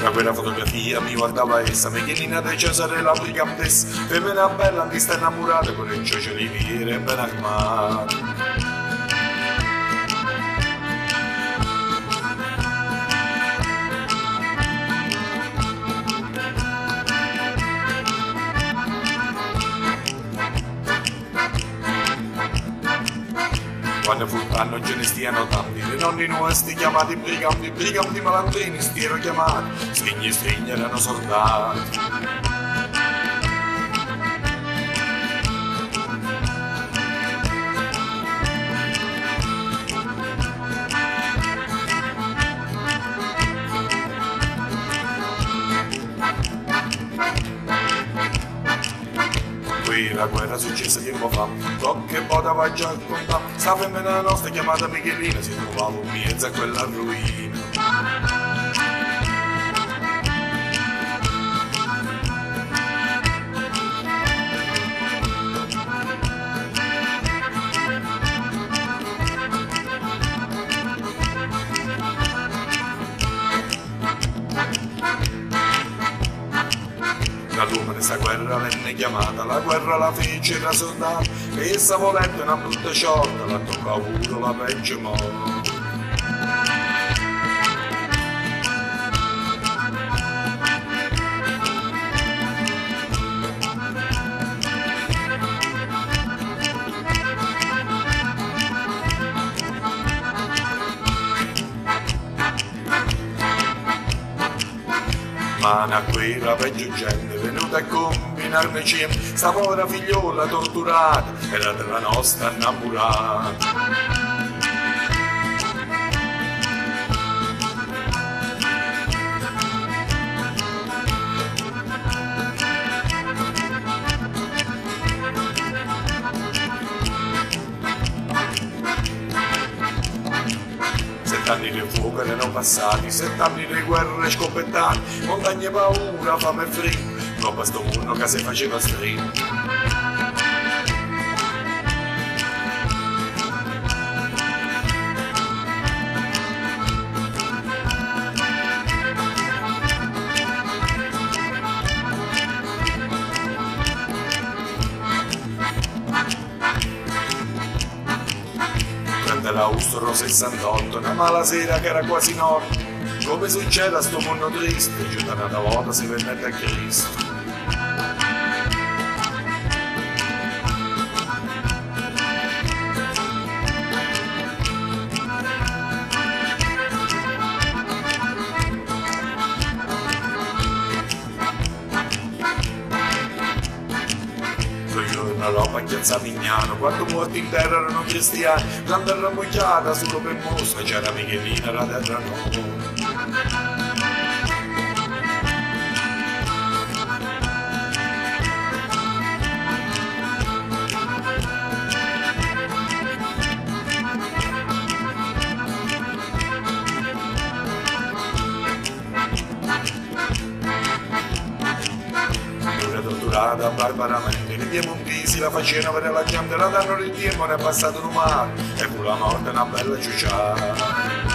Da quella fotografia mi guardava essa, Michelina de Cesare la brigantessa, femmina bella mi sta innamorata con il ciocio di vire ben armato. Quando fu non ce ne stiano tanti, le nonni nostri chiamati briganti, briganti malandrini stiano chiamati, strigni erano soldati. Qui la guerra successa tempo fa, qualche poteva già raccontare, sta femmina nostra chiamata Michelina si trovava in mezzo a quella ruina. La lume questa guerra venne chiamata, la guerra la fece da soldati, e essa volente una brutta sciolta, la tocca avuto la peggio morte. Ma nacque la peggio gente venuta a combinarmi ciem, sta povera figliola torturata era della nostra innamorata. Sett'anni di fuoco erano passati, 7 anni di guerre scoppettate, montagne paura, fame e freddo, troppo sto mondo che si faceva stretto. Dell'Austro 68, una mala sera che era quasi notte, come succede a sto mondo triste, giù da una volta si venne a Cristo. Una roba chiazza Mignano, quando morti in terra erano cristiani, la terra mucchiata solo per mostra, c'era Michelina la terra nuova. Torturata barbaramente, le piemontesi la facevano per la gente, la danno il tempo, ne è passato un mare, e fu la morte una bella ciucciata.